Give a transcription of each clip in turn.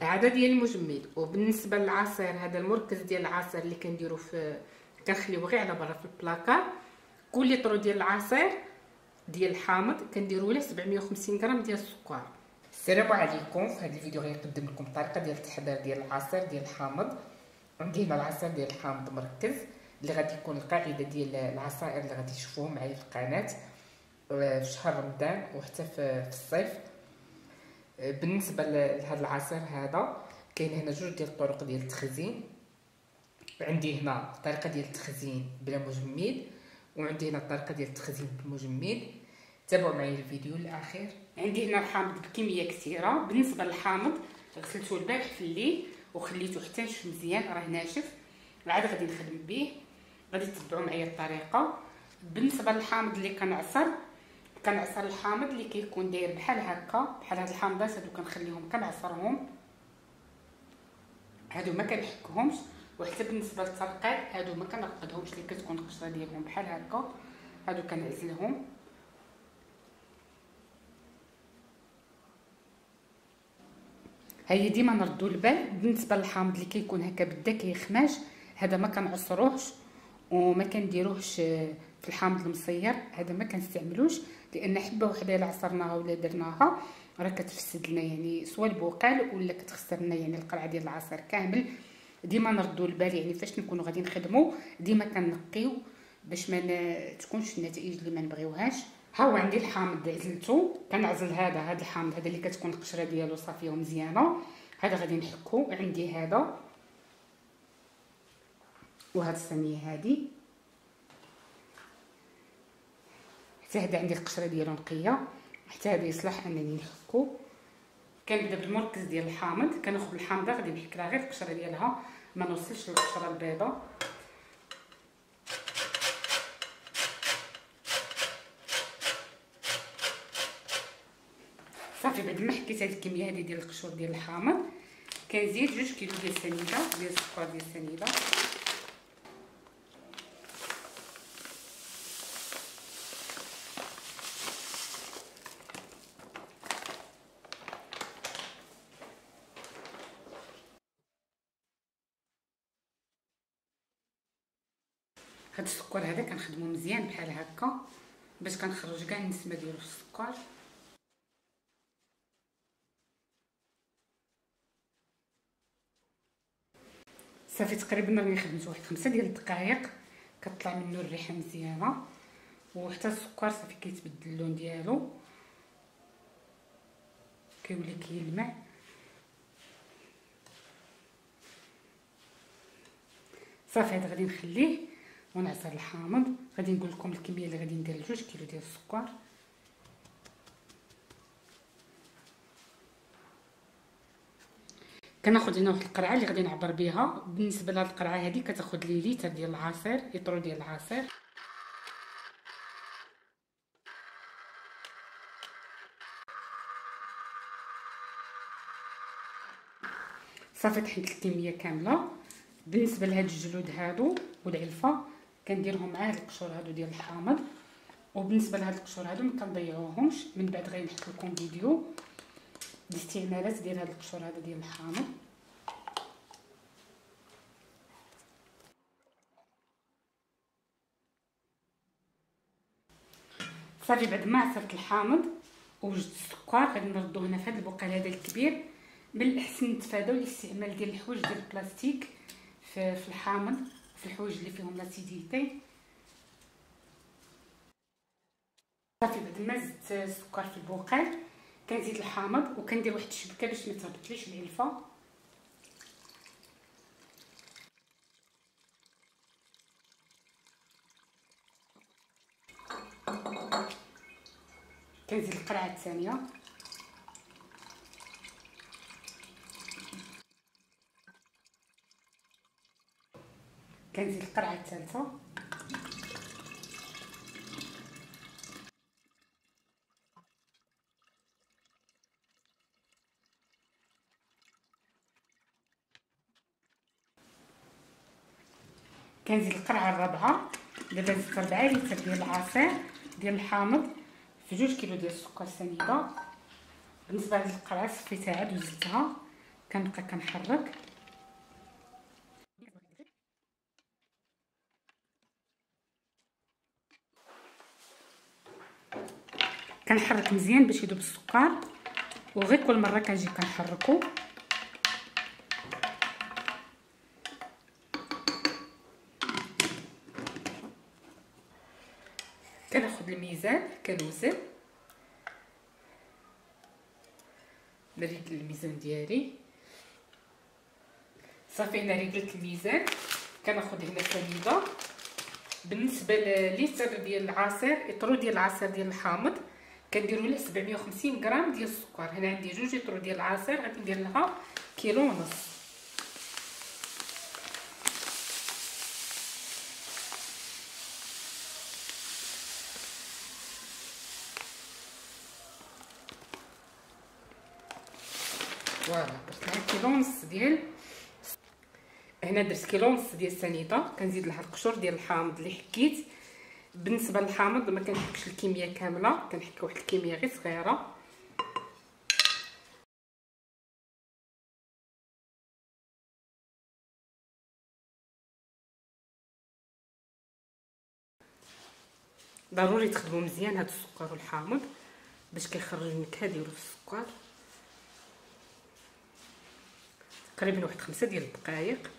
هذا ديال المجمد. وبالنسبه للعصير، هذا المركز ديال العصير اللي كنديرو كنخليوه غير على برا في البلاكار. كل لتر ديال العصير ديال الحامض كنديروا له 750 غرام ديال السكر. السلام عليكم. في هذا الفيديو غنقدم لكم الطريقه ديال التحضير ديال العصير ديال الحامض. عندي هنا العصير ديال الحامض مركز اللي غادي يكون القاعده ديال العصائر اللي غادي تشوفوهم معايا في القناه في شهر رمضان وحتى في الصيف. بالنسبه لهذا العصير هذا كاين هنا جوج ديال الطرق ديال التخزين. عندي هنا الطريقه ديال التخزين بلا مجمد، وعندي هنا الطريقه ديال التخزين بالمجمد. تابعوا معايا الفيديو للاخير. عندي هنا الحامض بكميه كثيره. بالنسبه للحامض غسلته البارح في الليل وخليته حتى نشف مزيان، راه ناشف. عاد غادي نخدم به، غادي تتبعوا معايا الطريقه. بالنسبه للحامض اللي كنعصر الحامض اللي كيكون داير بحال هكا، بحال هاد الحامضات هادو كنخليهم كنعصرهم، هادو ما كنحكهمش. وحتى بالنسبه للترقيع هادو ما كنرقدهمش، اللي كتكون القشره ديالهم بحال هكا، هادو كنعزلهم. هي ديما نردوا البال. بالنسبه للحامض اللي كيكون هكا بدا كيخماش، هذا ما كنعصروهش وما كنديروهش في الحامض المصير، هذا ما كنستعملوش، لان حبه وحده الا عصرناها ولا درناها راه كتفسد لنا، يعني سواء البقال ولا كتخسر لنا يعني القرعه ديال العصير كامل. ديما نردوا البال، يعني فاش نكونوا غادي نخدموا ديما كنقيو باش ما تكونش النتائج اللي ما نبغيوهاش. ها هو عندي الحامض عزلته، كنعزل هذا الحامض هذا اللي كتكون القشره ديالو صافيه ومزيانه. هذا غادي نحكو. عندي هذا وهاد الصينيه هذه، حتى هذا عندي القشره ديالو نقيه، حتى هذا يصلح انني نحكو. كنبدا بالمركز ديال الحامض، كناخذ الحامضه غادي نحك لها غير القشره ديالها، ما نوصلش للقشره البيضاء. صافي بعد ما حكيت هذه الكميه هذه ديال القشور ديال الحامض، كنزيد 2 كيلو ديال السنيده ديال السكر ديال السنيده. هاد السكر هذا كنخدمو مزيان بحال هكا باش كنخرج كاع النسمه ديالو في السكر. صافي تقريبا راني خدمت واحد 5 ديال الدقائق، كطلع منه الريحه مزيانه، وحتى السكر صافي كيتبدل اللون ديالو، كيولي كيلمع. صافي هذا غادي نخليه ونعصر الحامض. غادي نقول لكم الكميه اللي غادي ندير 2 كيلو ديال السكر. كناخذ هنا واحد القرعه اللي غادي نعبر بها. بالنسبه لهاد القرعه هذه كتاخذ لي لتر ديال العصير، لتر ديال العصير. صافي طحنت الكميه كامله. بالنسبه لهاد الجلود هادو والعلفه كنديرهم مع هاد القشور هادو ديال الحامض. وبالنسبه لهاد القشور هادو ما كنضيعوهمش، من بعد غادي نحط لكم فيديو الاستعمالات ديال هاد القشور هذا ديال الحامض. صافي بعد ما عصرت الحامض ووجدت السكر غادي نردو هنا في هذا البقال هذا الكبير. من الاحسن نتفاداو الاستعمال ديال الحوايج ديال البلاستيك في الحامض، في الحوايج اللي فيهم لاسيديتي. صافي بعد ما زدت السكر في البقال كنزيد الحامض وكندير واحد الشبكه باش ما تهبطليش العلفه. كنزيد القرعه الثانيه، كنزيد القرعه الثالثه، كنزيد القرعه الرابعه. دابا زدت 4 لتر ديال العصير ديال الحامض في 2 كيلو ديال السكر سنيده. بالنسبه لهاد القرعه صفيتها عاد وزدتها، كنبقى كنحرك. كنحرك مزيان باش يذوب السكر، وغير كل مره كنجي كنحركو. كناخذ الميزان كنوزن، نريد الميزان ديالي صافي. انا ريدلت الميزان. كناخذ هنا سنيده. بالنسبه للتر ديال العصير، اطرو ديال العصير ديال الحامض كنديروا له 750 غرام ديال السكر. هنا عندي 2 لتر ديال العصير، غادي ندير لها كيلو ونص. فوالا درت لها كيلو ونص ديال، هنا درت كيلو ونص ديال السنيده. كنزيد لها القشور ديال الحامض اللي حكيت. بالنسبه للحامض ما كنحكش الكميه كامله، كنحك واحد الكميه غير صغيره. ضروري تخدموا مزيان هاد السكر والحامض باش كيخرج النكهه ديالو في السكر. تقريبا واحد 5 ديال الدقائق.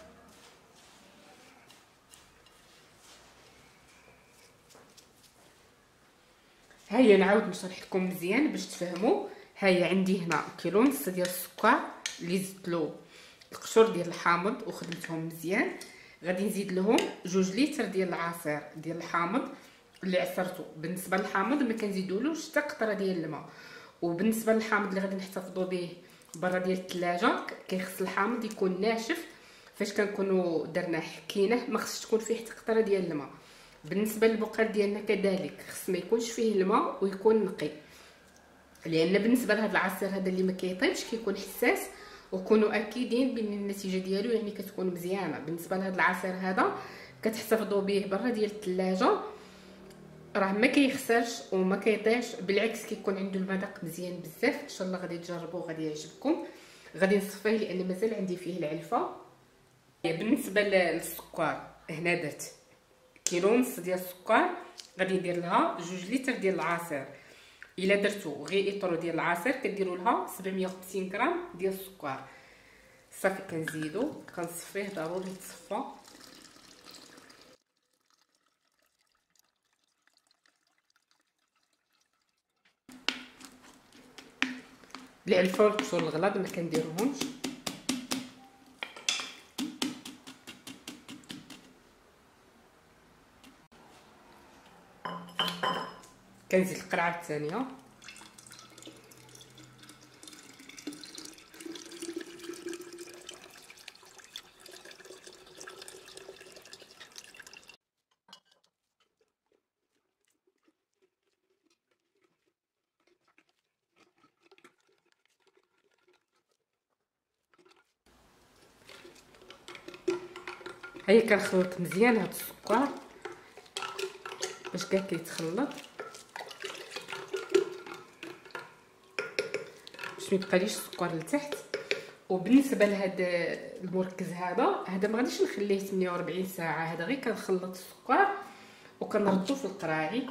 هيا نعاود نشرح لكم مزيان باش تفهموا. هيا عندي هنا كيلو ونص ديال السكر اللي زدت له القشور ديال الحامض وخدمتهم مزيان. غادي نزيد لهم 2 لتر ديال العصير ديال الحامض اللي عصرته. بالنسبه للحامض ما كنزيدولوش حتى قطره ديال الماء. وبالنسبه للحامض اللي غادي نحتفظوا به برا ديال الثلاجه، كيخص الحامض يكون ناشف. فاش كنكونوا درناه حكيناه ما خصش تكون فيه حتى قطره ديال الماء. بالنسبه للبقال ديالنا كذلك خص ما يكونش فيه الماء ويكون نقي، لان بالنسبه لهذا العصير هذا اللي ما كيطيبش كيكون حساس. وكونوا اكيدين بان النتيجه ديالو يعني كتكون مزيانه. بالنسبه لهذا العصير هذا كتحتفظوا به برا ديال الثلاجه، راه ما كيخسرش وما كيطيش، بالعكس كيكون عنده المذاق مزيان بزاف. ان شاء الله غادي تجربوه غادي يعجبكم. غادي نصفيه لان مازال عندي فيه العلفه. بالنسبه للسكر هنا درت كيلو ونص ديال السكر، غادي ندير لها 2 لتر ديال العصير. الا درتو غير اطرو ديال العصير كديروا لها 750 غرام ديال السكر. صافي كنزيدو كنصفيه، ضروري تصفى. العلفه والقشور الغلاض ما كنديرهمش. كنزيد القرعه الثانيه. هيا كنخلط مزيان هاد السكر باش كاع كيتخلط، باش ما يبقاليش السكر لتحت. وبالنسبه لهاد المركز هذا ما غاديش نخليه 48 ساعه. هذا غير كنخلط السكر وكنردو في القراعي.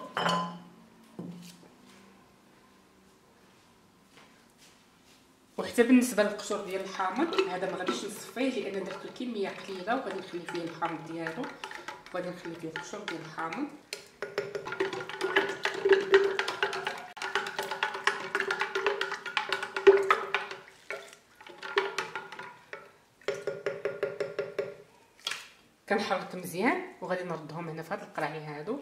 وحتى بالنسبه للقشور ديال الحامض هذا ما غاديش نصفيه لان درت كميه قليله، وغادي نخلي فيه الحامض ديالو وغادي نخلي فيه القشور ديال الحامض. كنحرك مزيان وغادي نردهم هنا في هاد القراعي هادو.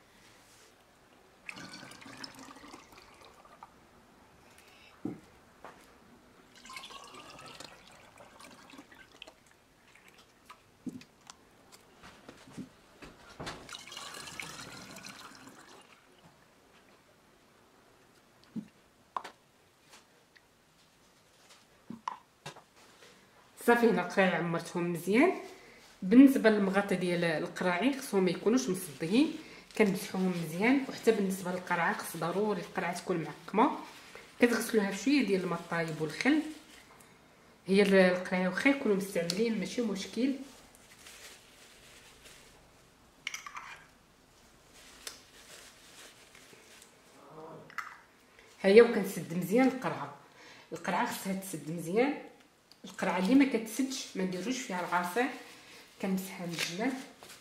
صافي هنا القراعي عمرتهم مزيان. بالنسبه للمغطى ديال القراعي خصهم ما يكونوش مصديين، كنمسحوهم مزيان. وحتى بالنسبه للقرعه خص ضروري القرعه تكون معقمه. كتغسلوها بشويه ديال الماء الطايب والخل. هي القرايه واخا يكونوا مستعملين ماشي مشكل. هيا وكنسد مزيان القرعه خصها تسد مزيان. القرعه اللي ما كتسدش ما نديروش فيها العصير، كنمسحها من الجناب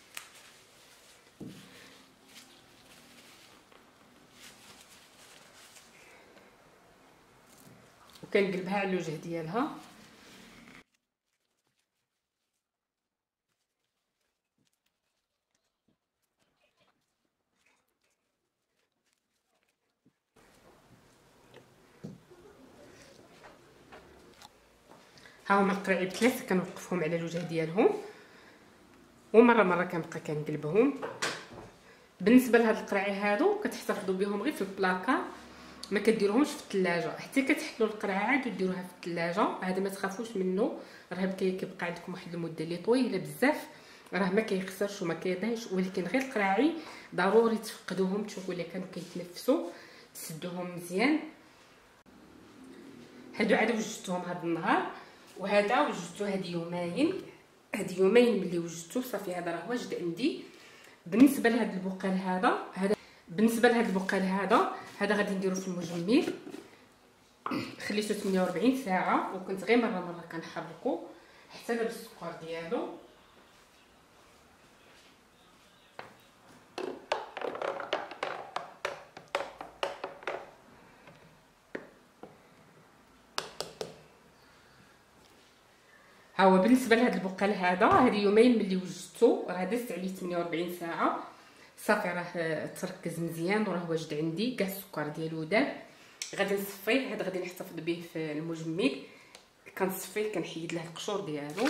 وكنقلبها على الوجه ديالها. ها هما القراعي ثلاثه كنوقفهم على الوجه ديالهم، ومره كنبقى كنقلبهم. بالنسبه لهاد القراعي هادو كتحتفظوا بهم غير في البلاكار، ما كديروهمش في الثلاجه حتى كتحلوا القرعه عاد وديروها في الثلاجه. هذا ما تخافوش منه، راه كيبقى عندكم واحد المده اللي طويله بزاف، راه ما كيخسرش وما كيضيعش. ولكن غير القراعي ضروري تفقدوهم، تشوفوا الا كانوا كيتنفسوا تسدوهم مزيان. هادو عاد وجدتهم هاد النهار، وهذا وجدتو هاد يومين ملي وجدتو صافي. هذا راه واجد عندي. بالنسبه لهاد البقال هذا غادي نديرو في المجمد. خليته 48 ساعه وكنت غير مره كنحركو حتى داب السكر ديالو. ها هو بالنسبه لهاد البقال هذا يومين ملي وجدتو، راه دازت عليه 48 ساعه صافي. راه تركز مزيان وراه واجد عندي كاع السكر ديالو داب. غادي نصفيه، هذا غادي نحتفظ به في المجمد. كنصفيه كنحيد له القشور ديالو.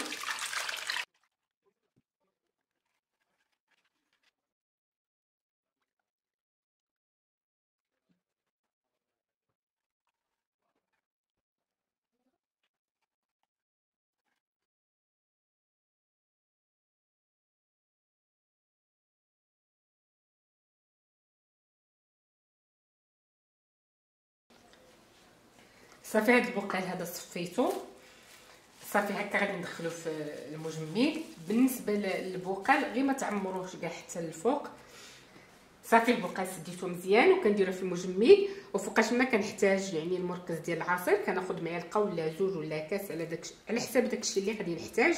صافي هاد البقال هذا صفيتو صافي. هكا غادي ندخلو في المجمد. بالنسبه للبقال غير ما تعمروش كاع حتى الفوق. صافي البقال سديتو مزيان وكنديروه في المجمد. وفوقاش ما كنحتاج يعني المركز ديال العصير كناخذ معلقه ولا زوج ولا كاس على حساب داكشي اللي غادي نحتاج.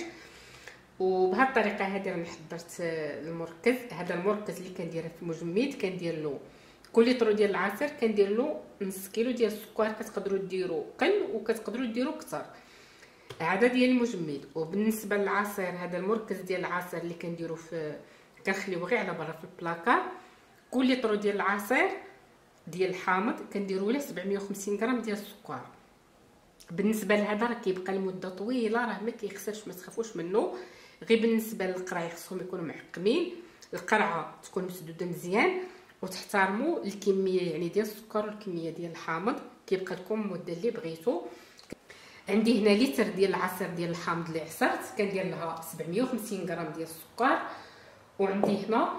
وبهذه الطريقه هذه راني حضرت المركز. هذا المركز اللي كنديره في المجمد كندير له كل لتر ديال العصير كندير له نص كيلو ديال السكر. كتقدروا ديروا قل وكتقدروا ديروا كثر، هذا ديال المجمد. وبالنسبه للعصير هذا المركز ديال العصير اللي كنديروا في كنخليوه غير على برا في البلاكار. كل لتر ديال العصير ديال الحامض كنديروا له 750 غرام ديال السكر. بالنسبه لهذا راه كيبقى لمده طويله، راه ما كيخسرش، ما تخافوش منه. غير بالنسبه للقراي خصهم يكونوا معقمين، القرعه تكون مسدوده مزيان، وتحترموا الكميه يعني ديال السكر والكميه ديال الحامض. كيبقى لكم المده اللي بغيتو. عندي هنا لتر ديال العصير ديال الحامض اللي عصرت كندير لها 750 غرام ديال السكر. وعندي هنا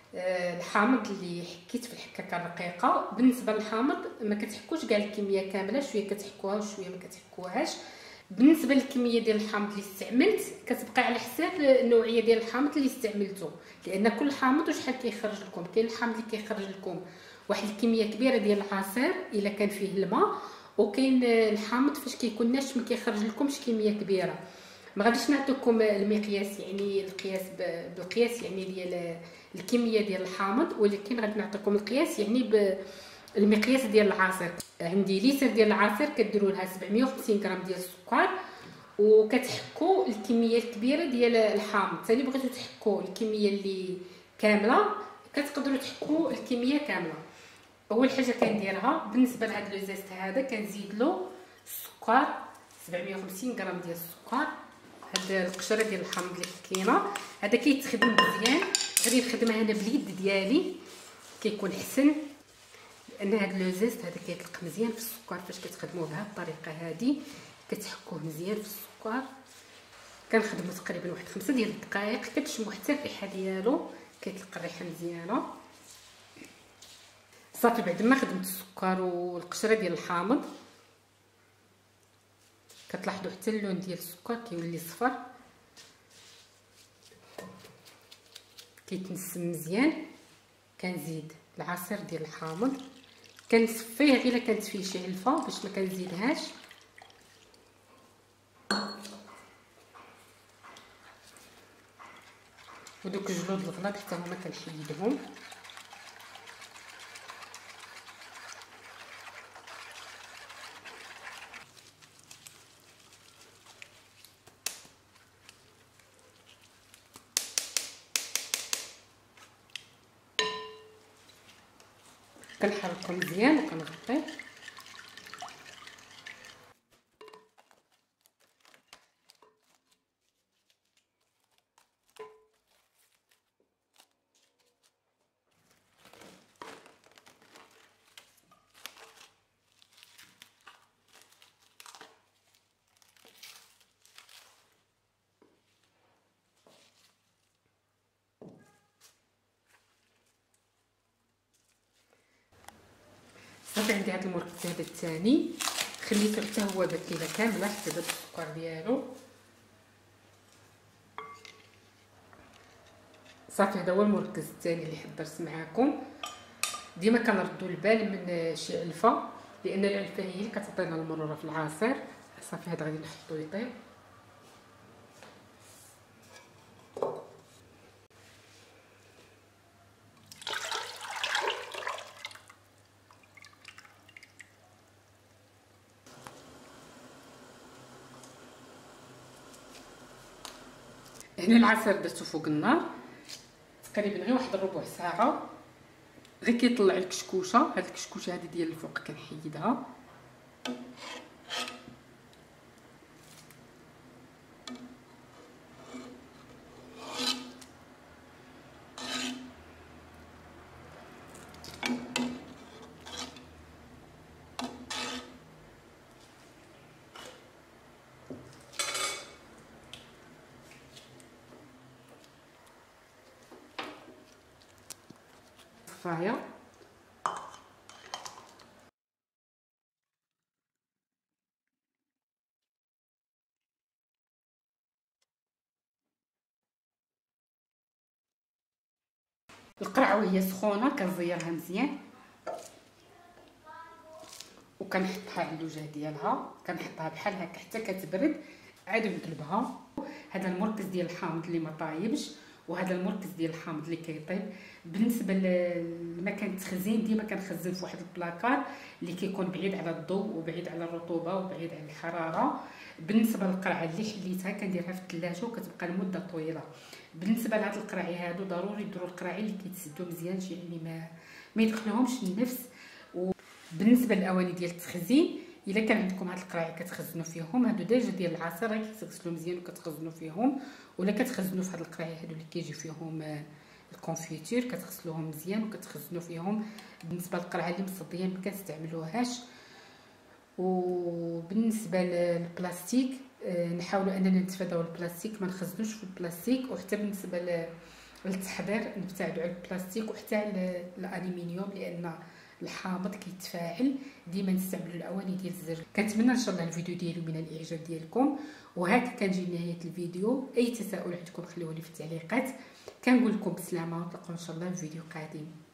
الحامض اللي حكيت في الحكاكه الرقيقه. بالنسبه للحامض ما كتحكوش كاع الكميه كامله، شويه كتحكوها وشويه ما كتحكوهاش. بالنسبه للكميه ديال الحامض اللي استعملت كتبقى على حساب النوعيه ديال الحامض اللي استعملته، لان كل حامض وشحال كيخرج لكم. كاين الحامض اللي كيخرج لكم واحد الكميه كبيره ديال العصير الا كان فيه الماء، وكاين الحامض فاش كيكون ناشف ما كيخرج لكمش كميه كبيره. ما غاديش نعطيكم المقياس يعني القياس بالقياس يعني ديال الكميه ديال الحامض، ولكن غادي نعطيكم القياس يعني بالمقياس ديال العصير. عندي لتر ديال العصير كديروا لها 750 غرام ديال السكر، وكتحكوا الكميه الكبيره ديال الحامض. ثاني بغيتو تحكوا الكميه اللي كامله كتقدروا تحكوا الكميه كامله. اول حاجه كنديرها بالنسبه لهذا لو زيست هذا كنزيد له السكر 750 غرام ديال السكر. هاد القشره ديال الحامض اللي كاينه هذا كيتخدم مزيان. غادي نخدمها انا باليد ديالي كيكون حسن، لان هاد لو زيست هذا كيطلق مزيان في السكر. فاش كتخدموه بهذه الطريقه هذه كتحكوه مزيان في السكر. كنخدمو تقريبا واحد 5 ديال الدقائق كتشمو حتى الريحه ديالو، كيطلق الريحه مزيانه. صافي بعد ما خدمت السكر والقشره ديال الحامض كتلاحظوا حتى اللون ديال السكر كيولي صفر، كيتنسم مزيان. كنزيد العصير ديال الحامض، كنصفيه غير الا كانت فيه شي علفه باش ما كنزيدهاش. ودوك الجلود الغلاط حتى هما كنحيدهم. كنحركو مزيان وكنغطيه. صافي عندي هذا المركز هذا الثاني، خليته حتى هو بكيله كامله حتى داب السكر ديالو. صافي هذا هو المركز الثاني اللي حضرت معكم. ديما كنردوا البال من شي علفه، لان العلفه هي اللي كتعطينا المرونه في العصير. صافي هذا غادي نحطو يطيب. هنا العصير درتو فوق النار تقريبا غير واحد ربع ساعه، غير كيطلع الكشكوشه. هاد الكشكوشه هذه ديال الفوق كنحيدها. صفايه القرعه وهي سخونه كنزيرها مزيان وكنحطها على اللوجه ديالها، كنحطها بحال هكا حتى كتبرد عاد نقلبها. هذا المركز ديال الحامض اللي ما طايبش، وهذا المركز ديال الحامض اللي كيطيب. بالنسبه لمكان التخزين ديما كنخزن في واحد البلاكار اللي كيكون بعيد على الضوء وبعيد على الرطوبه وبعيد على الحراره. بالنسبه للقرعه اللي حليتها كنديرها في الثلاجه وكتبقى لمده طويله. بالنسبه لهاد القراعي هادو ضروري ديروا القراعي اللي كيتسدوا مزيان، شي يعني ما يدخلهمش النفس. وبالنسبه للاواني ديال التخزين، الا كان عندكم هاد القراعي كتخزنوا فيهم، هادو ديجا ديال العصير غير كتغسلوا مزيان وكتخزنوا فيهم. ولا كتخزنوا في هاد القراعي هادو اللي كيجي فيهم الكونفيتور كتغسلوهم مزيان وكتخزنوا فيهم. بالنسبه للقرعه اللي مصديه ما كنستعملوهاش. وبالنسبه للبلاستيك نحاولوا اننا نتفاداو البلاستيك، ما نخزنوش في البلاستيك. وحتى بالنسبه للتحضير نبتعدوا على البلاستيك وحتى على الالومنيوم، لان الحامض كيتفاعل. ديما نستعملوا الاواني ديال الزجاج. كنتمنى ان شاء الله الفيديو ديالو من الاعجاب ديالكم. وهكا كنجي لنهايه الفيديو. اي تساؤل عندكم خليوه لي في التعليقات. كنقول لكم بسلامه ونتلاقاو ان شاء الله في فيديو قادم.